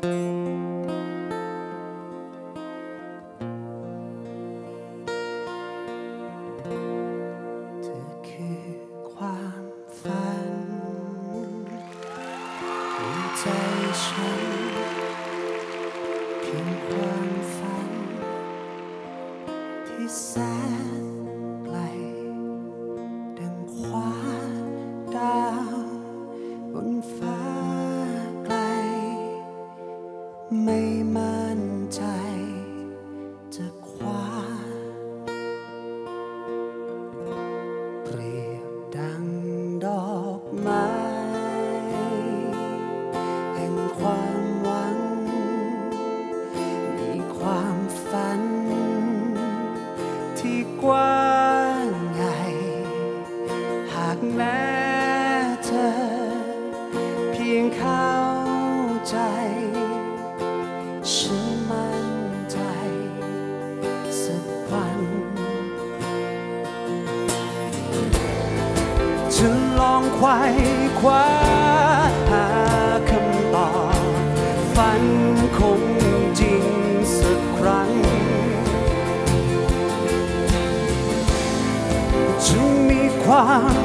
ใจฉันเพียงความฝันที่แสนไกลดังคว้าดาวบนฟ้าไกลไม่มั่นใจจะคว้าเปรียบดังดอกไม้ความหวังมีความฝันที่กว้างใหญ่หากแม้เธอเพียงเข้าใจฉันมั่นใจสักวันจะลองไขว่คว้าฝันคงจริงสักครั้งจะมีความ